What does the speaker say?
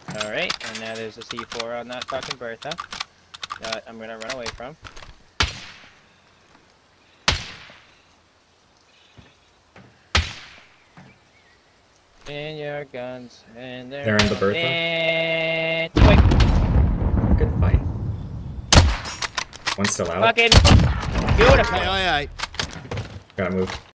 Alright, and now there's a C4 on that fucking Bertha that I'm gonna run away from. In your guns, and They're in the Bertha. And quick. Good fight. One's still out. Fucking beautiful. Aye. Gotta move.